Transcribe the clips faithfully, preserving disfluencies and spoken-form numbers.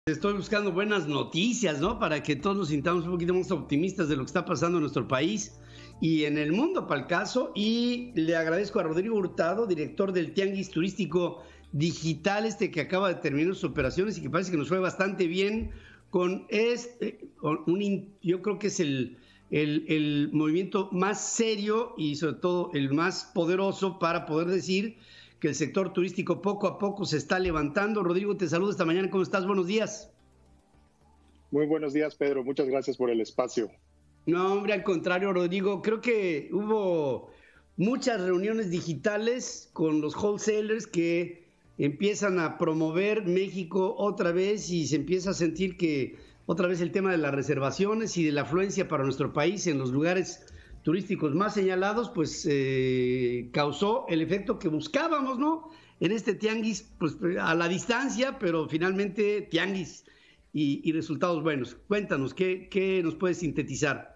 Estoy buscando buenas noticias, ¿no? Para que todos nos sintamos un poquito más optimistas de lo que está pasando en nuestro país y en el mundo, para el caso. Y le agradezco a Rodrigo Hurtado, director del Tianguis Turístico Digital, este que acaba de terminar sus operaciones y que parece que nos fue bastante bien con este, con un, yo creo que es el, el, el movimiento más serio y sobre todo el más poderoso para poder decir que el sector turístico poco a poco se está levantando. Rodrigo, te saludo esta mañana. ¿Cómo estás? Buenos días. Muy buenos días, Pedro. Muchas gracias por el espacio. No, hombre, al contrario, Rodrigo. Creo que hubo muchas reuniones digitales con los wholesalers que empiezan a promover México otra vez y se empieza a sentir que otra vez el tema de las reservaciones y de la afluencia para nuestro país en los lugares turísticos más señalados, pues eh, causó el efecto que buscábamos, ¿no? En este tianguis, pues a la distancia, pero finalmente tianguis y, y resultados buenos. Cuéntanos, ¿qué, qué nos puedes sintetizar?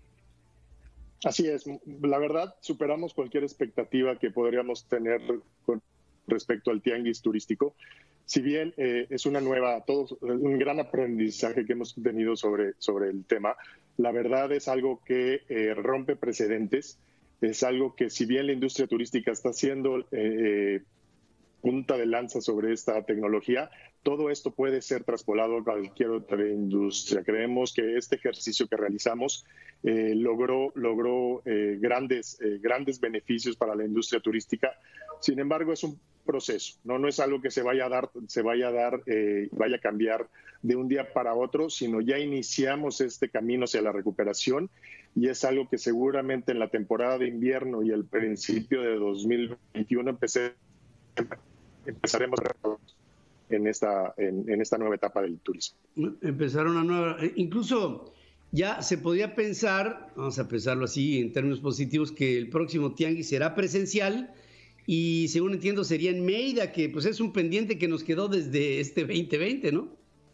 Así es, la verdad, superamos cualquier expectativa que podríamos tener con respecto al tianguis turístico. Si bien eh, es una nueva, todo, un gran aprendizaje que hemos tenido sobre, sobre el tema, la verdad es algo que eh, rompe precedentes, es algo que si bien la industria turística está haciendo eh, punta de lanza sobre esta tecnología, todo esto puede ser traspolado a cualquier otra industria. Creemos que este ejercicio que realizamos eh, logró, logró eh, grandes, eh, grandes beneficios para la industria turística. Sin embargo, es un proceso, no, no es algo que se vaya a dar, se vaya a dar, eh, vaya a cambiar de un día para otro, sino ya iniciamos este camino hacia la recuperación y es algo que seguramente en la temporada de invierno y el principio de dos mil veintiuno empecé, empezaremos en esta, en, en esta nueva etapa del turismo. Empezaron una nueva, incluso ya se podía pensar, vamos a pensarlo así en términos positivos, que el próximo tianguis será presencial. Y según entiendo sería en Mérida, que pues es un pendiente que nos quedó desde este veinte veinte, ¿no?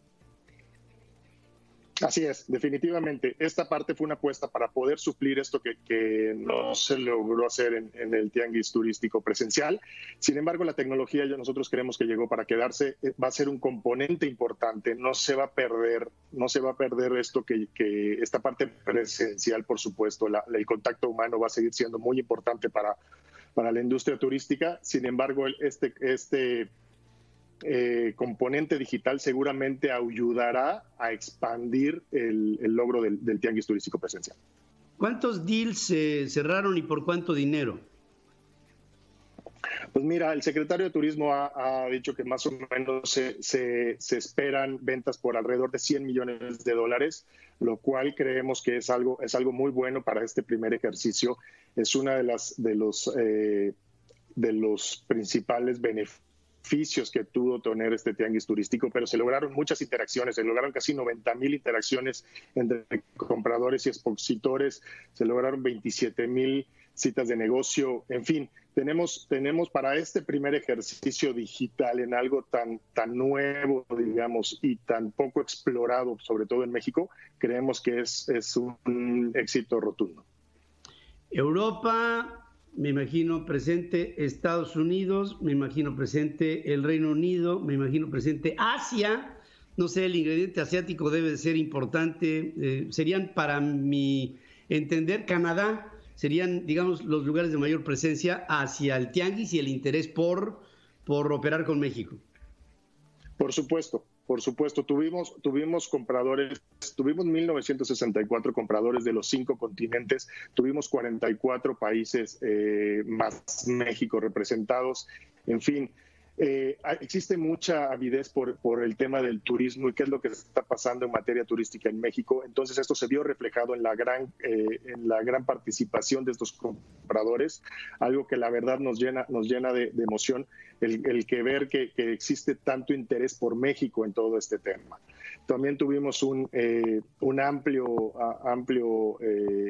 Así es, definitivamente. Esta parte fue una apuesta para poder suplir esto que, que no se logró hacer en, en el tianguis turístico presencial. Sin embargo, la tecnología ya nosotros creemos que llegó para quedarse, va a ser un componente importante, no se va a perder, no se va a perder esto que, que esta parte presencial, por supuesto, la, el contacto humano va a seguir siendo muy importante para para la industria turística. Sin embargo, este, este eh, componente digital seguramente ayudará a expandir el, el logro del, del tianguis turístico presencial. ¿Cuántos deals se cerraron y por cuánto dinero? Pues mira, el secretario de Turismo ha, ha dicho que más o menos se, se, se esperan ventas por alrededor de cien millones de dólares, lo cual creemos que es algo, es algo muy bueno para este primer ejercicio. Es una de las de los, eh, de los principales beneficios que tuvo tener este tianguis turístico, pero se lograron muchas interacciones, se lograron casi noventa mil interacciones entre compradores y expositores, se lograron veintisiete mil citas de negocio, en fin. Tenemos, tenemos para este primer ejercicio digital en algo tan, tan nuevo, digamos, y tan poco explorado, sobre todo en México, creemos que es, es un éxito rotundo. Europa, me imagino presente Estados Unidos, me imagino presente el Reino Unido, me imagino presente Asia. No sé, el ingrediente asiático debe de ser importante. Eh, serían, para mi entender, Canadá. Serían, digamos, los lugares de mayor presencia hacia el tianguis y el interés por, por operar con México. Por supuesto, por supuesto. Tuvimos, tuvimos compradores, tuvimos mil novecientos sesenta y cuatro compradores de los cinco continentes, tuvimos cuarenta y cuatro países eh, más México representados, en fin. Eh, existe mucha avidez por, por el tema del turismo y qué es lo que está pasando en materia turística en México. Entonces esto se vio reflejado en la gran, eh, en la gran participación de estos compradores, algo que la verdad nos llena, nos llena de, de emoción, el, el que ver que, que existe tanto interés por México en todo este tema. También tuvimos un, eh, un amplio, a, amplio eh,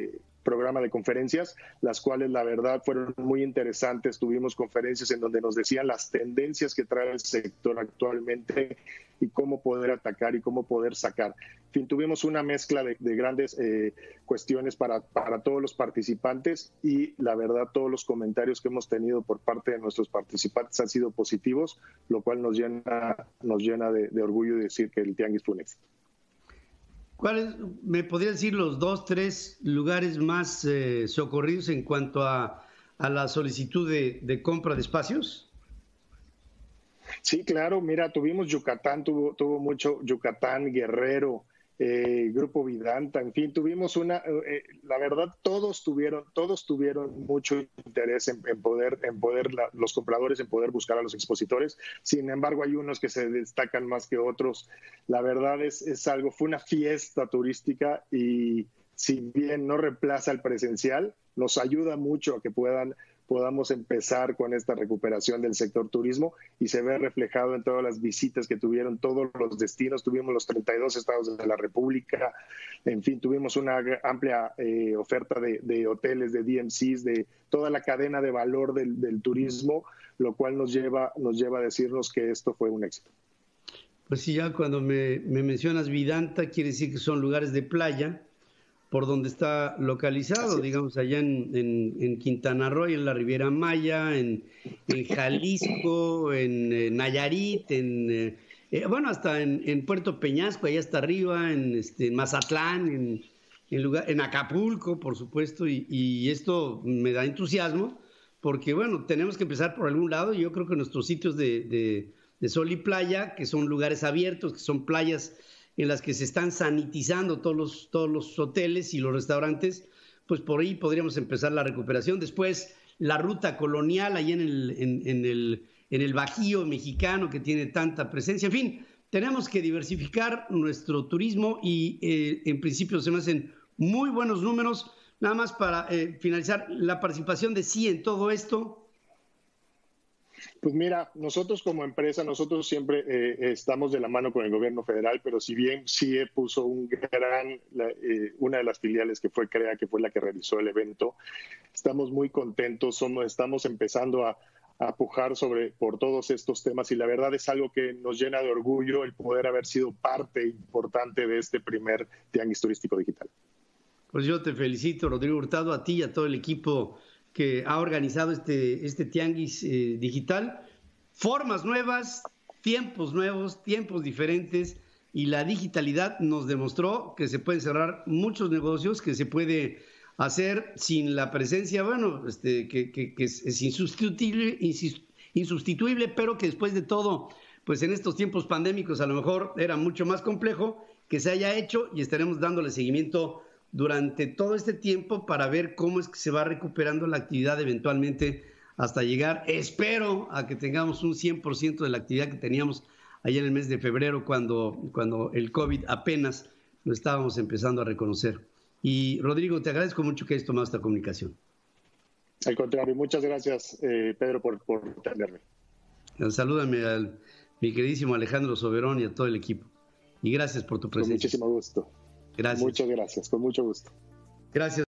programa de conferencias, las cuales la verdad fueron muy interesantes. Tuvimos conferencias en donde nos decían las tendencias que trae el sector actualmente y cómo poder atacar y cómo poder sacar. En fin, tuvimos una mezcla de, de grandes eh, cuestiones para, para todos los participantes y la verdad todos los comentarios que hemos tenido por parte de nuestros participantes han sido positivos, lo cual nos llena, nos llena de, de orgullo decir que el Tianguis fue un éxito. ¿Cuáles, me podría decir los dos, tres lugares más eh, socorridos en cuanto a, a la solicitud de, de compra de espacios? Sí, claro, mira, tuvimos Yucatán, tuvo, tuvo mucho Yucatán, Guerrero, eh, Grupo Vidanta, en fin, tuvimos una, eh, la verdad, todos tuvieron, todos tuvieron mucho interés en, en poder, en poder la, los compradores en poder buscar a los expositores. Sin embargo, hay unos que se destacan más que otros. La verdad es, es algo, fue una fiesta turística y si bien no reemplaza el presencial, nos ayuda mucho a que puedan podamos empezar con esta recuperación del sector turismo y se ve reflejado en todas las visitas que tuvieron todos los destinos. Tuvimos los treinta y dos estados de la República, en fin, tuvimos una amplia eh, oferta de, de hoteles, de D M Cs, de toda la cadena de valor del, del turismo, lo cual nos lleva, nos lleva a decirnos que esto fue un éxito. Pues sí, ya cuando me, me mencionas Vidanta, quiere decir que son lugares de playa, por donde está localizado, digamos, allá en, en, en Quintana Roo, en la Riviera Maya, en, en Jalisco, en, en Nayarit, en, eh, eh, bueno, hasta en, en Puerto Peñasco, allá hasta arriba, en, este, en Mazatlán, en, en, lugar, en Acapulco, por supuesto, y, y esto me da entusiasmo, porque, bueno, tenemos que empezar por algún lado, y yo creo que nuestros sitios de, de, de sol y playa, que son lugares abiertos, que son playas en las que se están sanitizando todos los, todos los hoteles y los restaurantes, pues por ahí podríamos empezar la recuperación. Después, la ruta colonial ahí en el, en, en el, en el Bajío mexicano que tiene tanta presencia. En fin, tenemos que diversificar nuestro turismo y eh, en principio se me hacen muy buenos números. Nada más para eh, finalizar, la participación de C I E en todo esto. Pues mira, nosotros como empresa, nosotros siempre eh, estamos de la mano con el gobierno federal, pero si bien C I E puso un gran, la, eh, una de las filiales que fue CREA, que fue la que realizó el evento, estamos muy contentos, somos, estamos empezando a, a pujar sobre, por todos estos temas y la verdad es algo que nos llena de orgullo el poder haber sido parte importante de este primer Tianguis Turístico Digital. Pues yo te felicito, Rodrigo Hurtado, a ti y a todo el equipo que ha organizado este, este tianguis eh, digital. Formas nuevas, tiempos nuevos, tiempos diferentes, y la digitalidad nos demostró que se pueden cerrar muchos negocios, que se puede hacer sin la presencia, bueno, este, que, que, que es, es insustituible, insustituible, pero que después de todo, pues en estos tiempos pandémicos a lo mejor era mucho más complejo, que se haya hecho, y estaremos dándole seguimiento durante todo este tiempo para ver cómo es que se va recuperando la actividad eventualmente hasta llegar, espero, a que tengamos un cien por ciento de la actividad que teníamos allá en el mes de febrero cuando, cuando el COVID apenas lo estábamos empezando a reconocer. Y Rodrigo, te agradezco mucho que hayas tomado esta comunicación. Al contrario, muchas gracias, eh, Pedro, por, por atenderme. Salúdame a mi queridísimo Alejandro Soberón y a todo el equipo. Y gracias por tu presencia. Con muchísimo gusto. Gracias. Muchas gracias, con mucho gusto. Gracias.